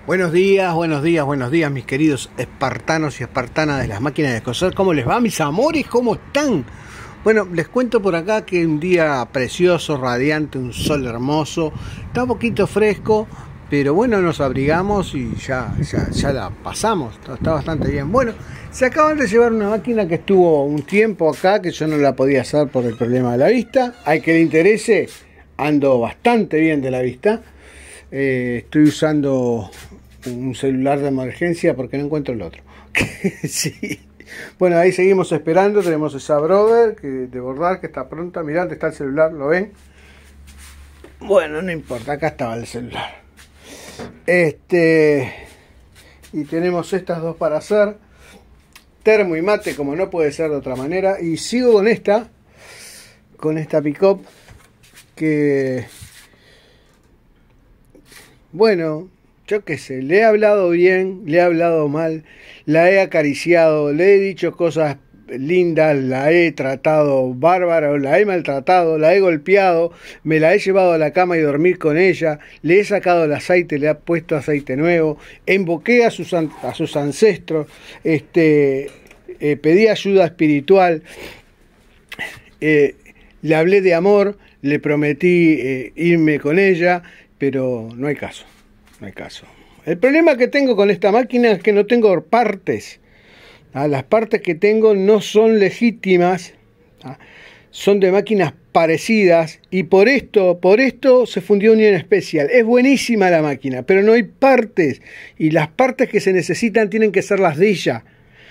Buenos días, buenos días, buenos días, mis queridos espartanos y espartanas de las máquinas de coser. ¿Cómo les va, mis amores? ¿Cómo están? Bueno, les cuento por acá que un día precioso, radiante, un sol hermoso. Está un poquito fresco, pero bueno, nos abrigamos y ya la pasamos. Está bastante bien. Bueno, se acaban de llevar una máquina que estuvo un tiempo acá, que yo no la podía hacer por el problema de la vista. Al que le interese, ando bastante bien de la vista. Estoy usando un celular de emergencia porque no encuentro el otro. Sí. Bueno, ahí seguimos esperando. Tenemos esa brother de bordar que está pronta. Mirá dónde está el celular, ¿lo ven? Bueno, no importa, acá estaba el celular. Y tenemos estas dos para hacer. Termo y mate, como no puede ser de otra manera. Y sigo con esta pick-up que... Bueno, yo qué sé, le he hablado bien, le he hablado mal, la he acariciado, le he dicho cosas lindas, la he tratado bárbaro, la he maltratado, la he golpeado, me la he llevado a la cama y dormir con ella, le he sacado el aceite, le he puesto aceite nuevo, invoqué a sus ancestros, pedí ayuda espiritual, le hablé de amor, le prometí irme con ella, pero no hay caso, no hay caso. El problema que tengo con esta máquina es que no tengo partes. Las partes que tengo no son legítimas, son de máquinas parecidas y por esto se fundió Unión Special. Es buenísima la máquina, pero no hay partes y las partes que se necesitan tienen que ser las de ella.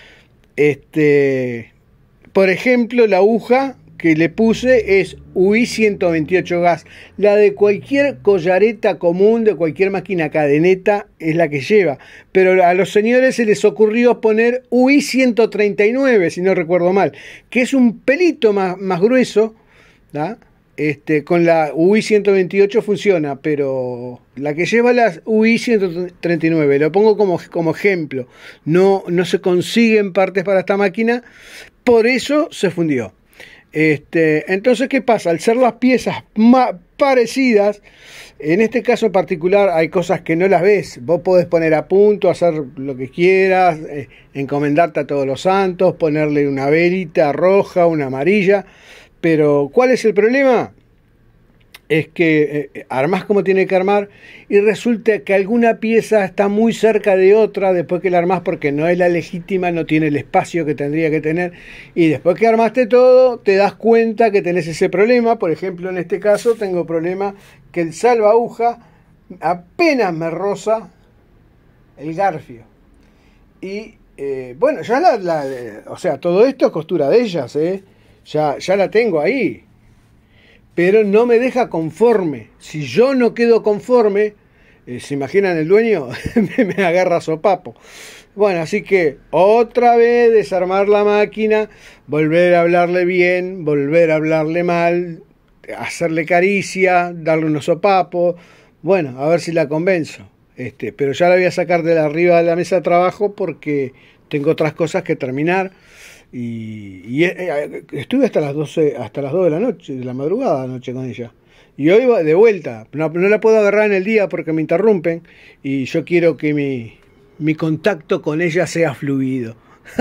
Por ejemplo, la aguja que le puse es UI 128 gas. La de cualquier collareta común, de cualquier máquina cadeneta, es la que lleva. Pero a los señores se les ocurrió poner UI 139, si no recuerdo mal, que es un pelito más grueso, ¿da? Con la UI 128 funciona, pero la que lleva la UI 139, lo pongo como ejemplo, no se consiguen partes para esta máquina, por eso se fundió. Entonces, ¿qué pasa? Al ser las piezas más parecidas, en este caso en particular hay cosas que no las ves. Vos podés poner a punto, hacer lo que quieras, encomendarte a todos los santos, ponerle una velita roja, una amarilla, pero ¿cuál es el problema? Es que armás como tiene que armar y resulta que alguna pieza está muy cerca de otra después que la armás porque no es la legítima, no tiene el espacio que tendría que tener y después que armaste todo te das cuenta que tenés ese problema. Por ejemplo, en este caso tengo problema que el salva aguja apenas me roza el garfio y bueno, ya o sea, todo esto es costura de ellas, ya la tengo ahí. Pero no me deja conforme. Si yo no quedo conforme, ¿se imaginan el dueño? me agarra sopapo. Bueno, así que otra vez desarmar la máquina, volver a hablarle bien, volver a hablarle mal, hacerle caricia, darle unos sopapos. Bueno, a ver si la convenzo. Pero ya la voy a sacar de arriba de la mesa de trabajo porque tengo otras cosas que terminar. Y estuve hasta las 12, hasta las 2 de la noche, de la madrugada anoche con ella. Y hoy va de vuelta. No la puedo agarrar en el día porque me interrumpen. Y yo quiero que mi contacto con ella sea fluido.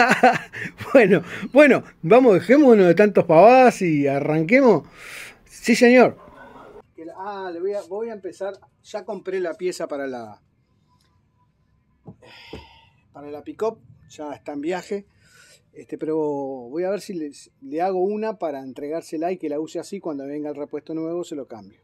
Bueno, vamos, dejémonos de tantos pavadas y arranquemos. Sí, señor. Voy a empezar. Ya compré la pieza para la pick-up. Ya está en viaje. Pero voy a ver si le hago una para entregársela y que la use así. Cuando venga el repuesto nuevo se lo cambio.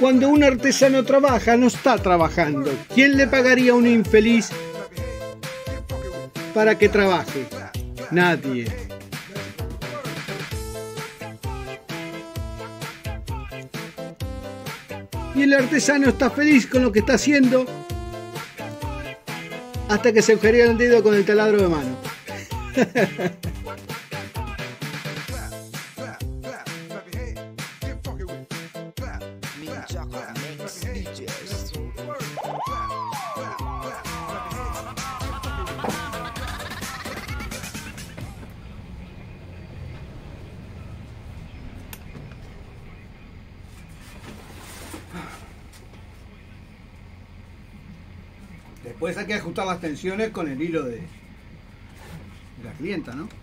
Cuando un artesano trabaja, no está trabajando. ¿Quién le pagaría a un infeliz para que trabaje? Nadie. Y el artesano está feliz con lo que está haciendo hasta que se agujerea el dedo con el taladro de mano. Después hay que ajustar las tensiones con el hilo de la clienta, ¿no?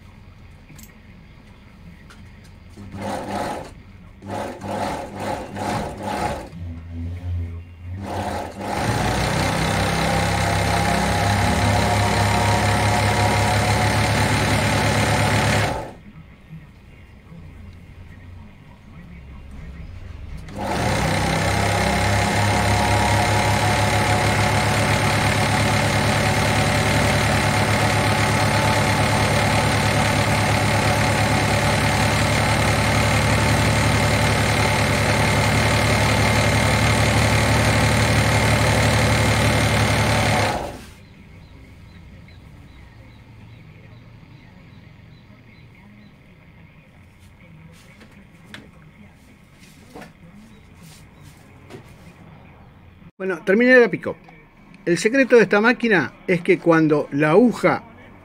Bueno, terminé la pick-up. El secreto de esta máquina es que cuando la aguja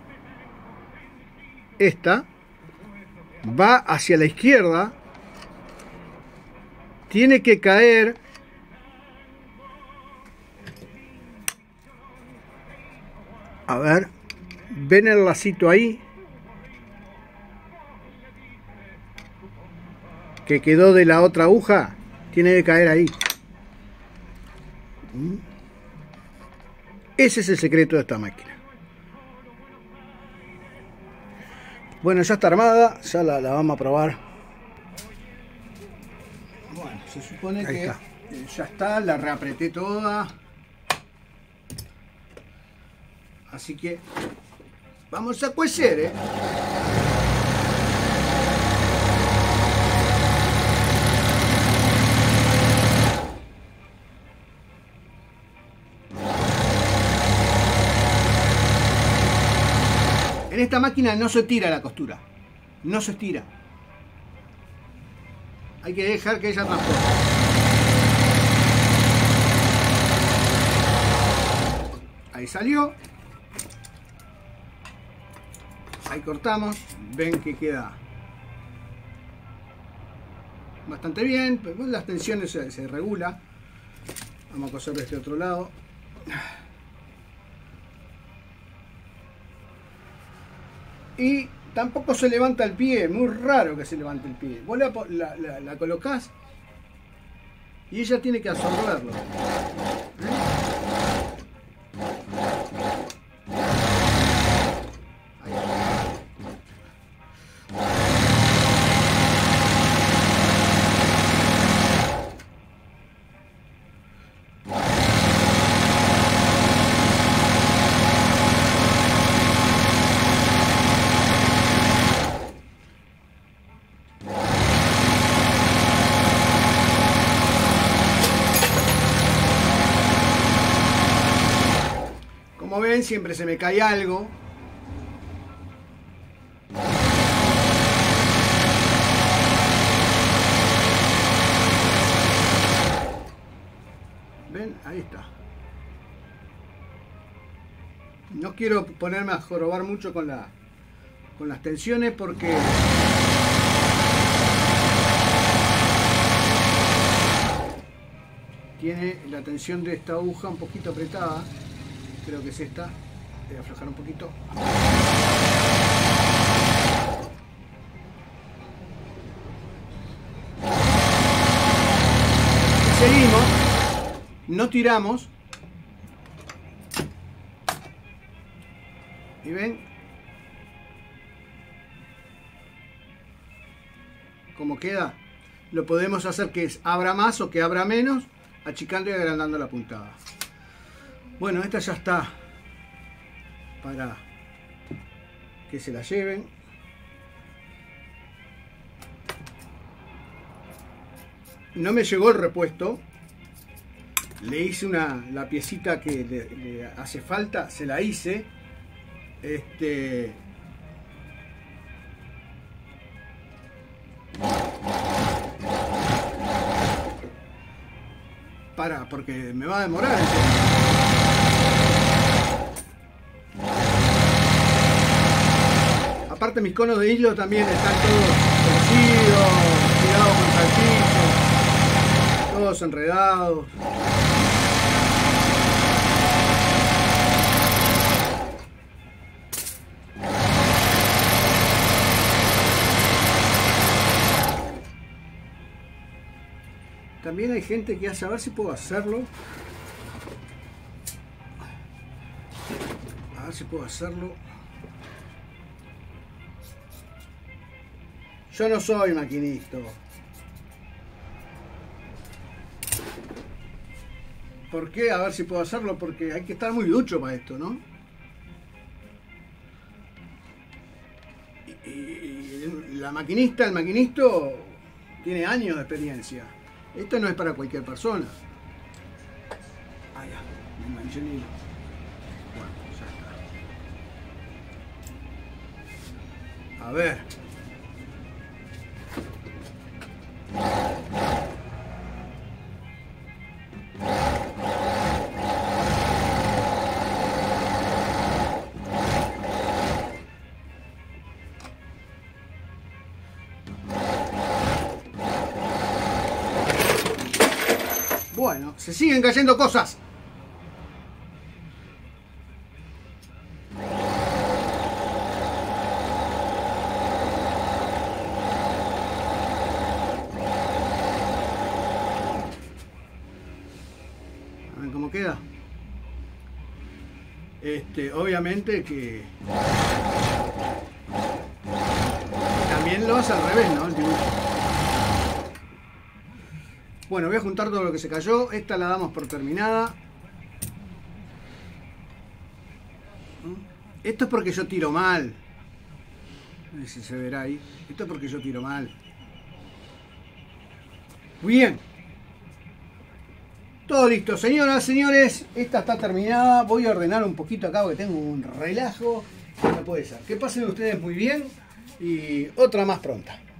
esta va hacia la izquierda, tiene que caer a ver, ven el lacito ahí que quedó de la otra aguja, tiene que caer ahí. Ese es el secreto de esta máquina. Bueno, ya está armada, ya la vamos a probar. Bueno, se supone que ya está, la reapreté toda. Así que vamos a cocer, ¿eh? En esta máquina no se tira la costura, no se estira. Hay que dejar que ella transporte. Ahí salió. Ahí cortamos. Ven que queda bastante bien. Las tensiones se regula. Vamos a coser de este otro lado. Y tampoco se levanta el pie, muy raro que se levante el pie. Vos la colocás y ella tiene que absorberlo. Como ven, siempre se me cae algo. ¿Ven? Ahí está. No quiero ponerme a jorobar mucho con las tensiones porque tiene la tensión de esta aguja un poquito apretada. Creo que es esta. Voy a aflojar un poquito. Seguimos. No tiramos. ¿Y ven? Cómo queda. lo podemos hacer que abra más o que abra menos, achicando y agrandando la puntada. Bueno, esta ya está para que se la lleven. No me llegó el repuesto. Le hice la piecita que le hace falta, se la hice. Porque me va a demorar. Aparte mis conos de hilo también están todos torcidos, tirados con salchichos, todos enredados. También hay gente que hace, a ver si puedo hacerlo. A ver si puedo hacerlo. Yo no soy maquinista. ¿Por qué? A ver si puedo hacerlo, porque hay que estar muy ducho para esto, ¿no? Y la maquinista, el maquinista tiene años de experiencia. Esto no es para cualquier persona. Ah, ya, me manché el hilo. Bueno, ya está. A ver. Bueno, se siguen cayendo cosas. A ver cómo queda. Obviamente que también lo hace al revés, ¿no? El dibujo. Bueno, voy a juntar todo lo que se cayó. Esta la damos por terminada. Esto es porque yo tiro mal. No sé si se verá ahí. Esto es porque yo tiro mal. Bien. Todo listo, señoras, señores. Esta está terminada. Voy a ordenar un poquito acá porque tengo un relajo. No puede ser. Que pasen ustedes muy bien. Y otra más pronta.